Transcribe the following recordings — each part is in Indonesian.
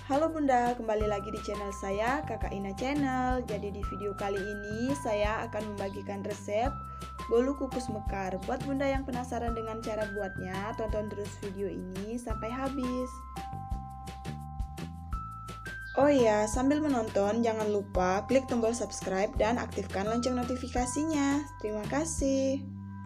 Halo Bunda, kembali lagi di channel saya, Kakak Ina Channel. Jadi di video kali ini saya akan membagikan resep bolu kukus mekar. Buat Bunda yang penasaran dengan cara buatnya, tonton terus video ini sampai habis. Oh iya, sambil menonton jangan lupa klik tombol subscribe dan aktifkan lonceng notifikasinya. Terima kasih.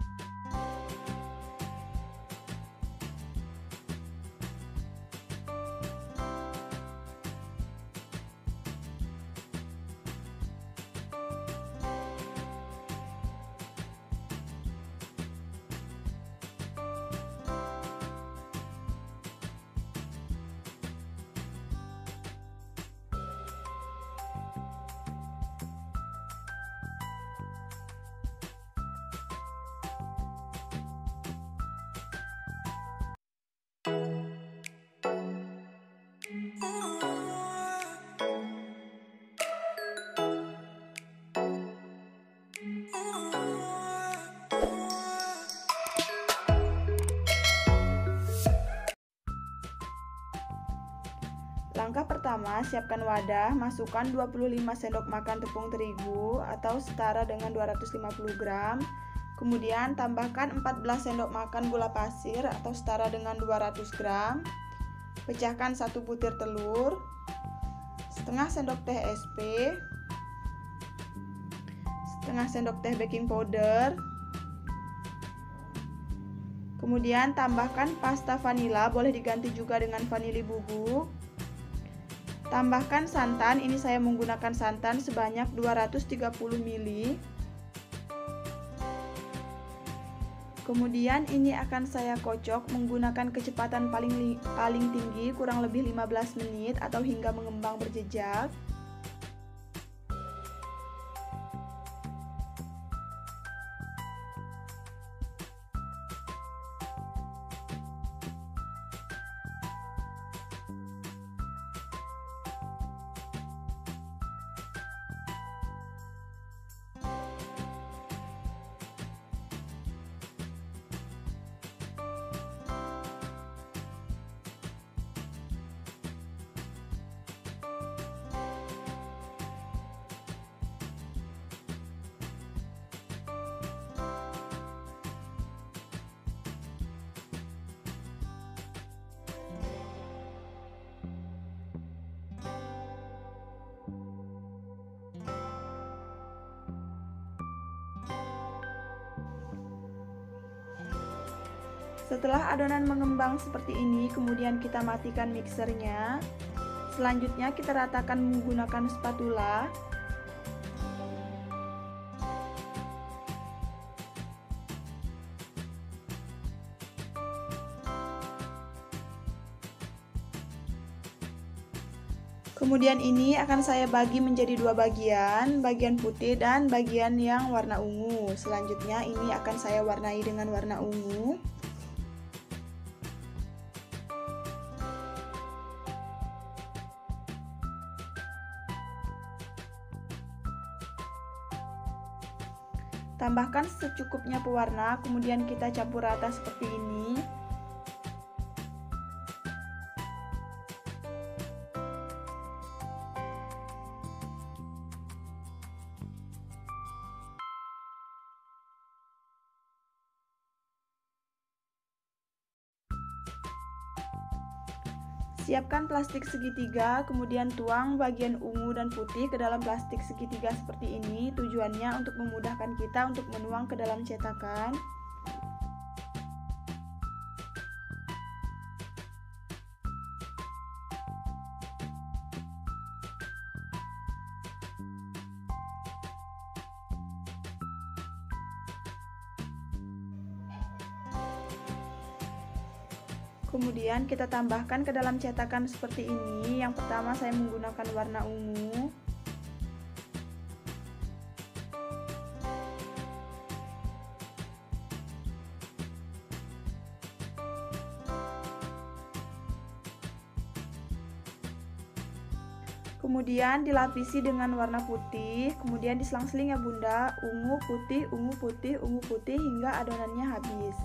Langkah pertama, siapkan wadah, masukkan 25 sendok makan tepung terigu atau setara dengan 250 gram. Kemudian tambahkan 14 sendok makan gula pasir atau setara dengan 200 gram. Pecahkan 1 butir telur, setengah sendok teh SP, setengah sendok teh baking powder. Kemudian tambahkan pasta vanila, boleh diganti juga dengan vanili bubuk. Tambahkan santan, ini saya menggunakan santan sebanyak 230 ml. Kemudian ini akan saya kocok menggunakan kecepatan paling tinggi, kurang lebih 15 menit atau hingga mengembang berjejak. Setelah adonan mengembang seperti ini, kemudian kita matikan mixernya. Selanjutnya kita ratakan menggunakan spatula. Kemudian ini akan saya bagi menjadi dua bagian putih dan bagian yang warna ungu. Selanjutnya ini akan saya warnai dengan warna ungu. Tambahkan secukupnya pewarna, kemudian kita campur rata seperti ini. Siapkan plastik segitiga, kemudian tuang bagian ungu dan putih ke dalam plastik segitiga seperti ini. Tujuannya untuk memudahkan kita untuk menuang ke dalam cetakan. Kemudian kita tambahkan ke dalam cetakan seperti ini. Yang pertama saya menggunakan warna ungu. Kemudian dilapisi dengan warna putih. Kemudian diselang-seling ya Bunda, ungu putih, ungu putih, ungu putih hingga adonannya habis.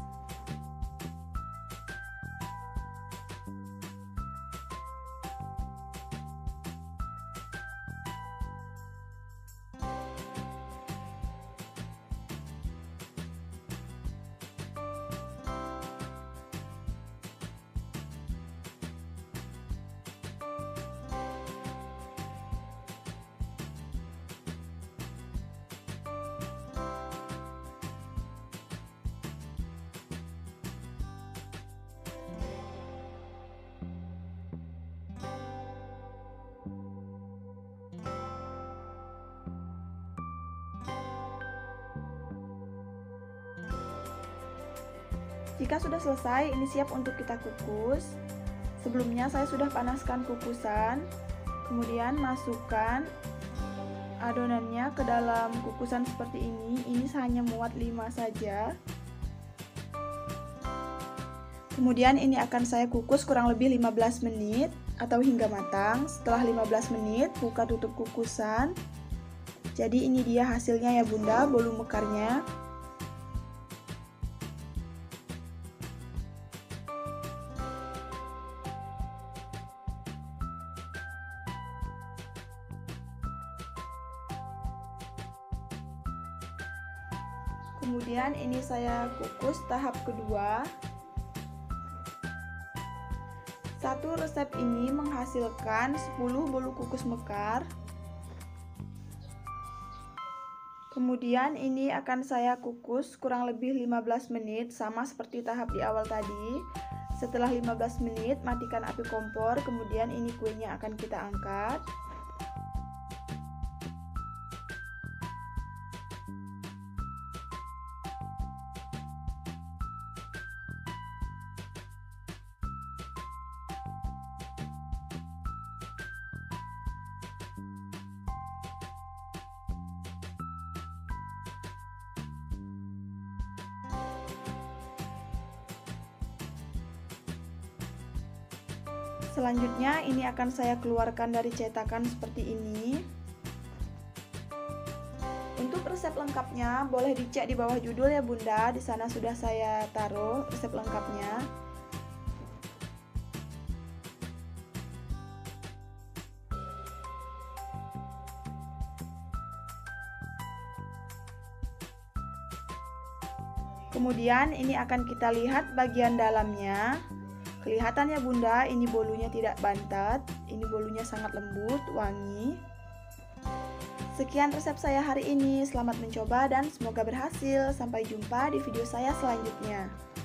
Jika sudah selesai, ini siap untuk kita kukus. Sebelumnya saya sudah panaskan kukusan, kemudian masukkan adonannya ke dalam kukusan seperti ini. Ini hanya muat 5 saja. Kemudian ini akan saya kukus kurang lebih 15 menit atau hingga matang. Setelah 15 menit, buka tutup kukusan. Jadi ini dia hasilnya ya Bunda, bolu mekarnya. Kemudian ini saya kukus tahap kedua. Satu resep ini menghasilkan 10 bolu kukus mekar. Kemudian ini akan saya kukus kurang lebih 15 menit, sama seperti tahap di awal tadi. Setelah 15 menit, matikan api kompor, kemudian ini kuenya akan kita angkat. Selanjutnya ini akan saya keluarkan dari cetakan seperti ini. Untuk resep lengkapnya boleh dicek di bawah judul ya Bunda. Di sana sudah saya taruh resep lengkapnya. Kemudian ini akan kita lihat bagian dalamnya. Kelihatan ya Bunda, ini bolunya tidak bantet, ini bolunya sangat lembut, wangi. Sekian resep saya hari ini, selamat mencoba dan semoga berhasil. Sampai jumpa di video saya selanjutnya.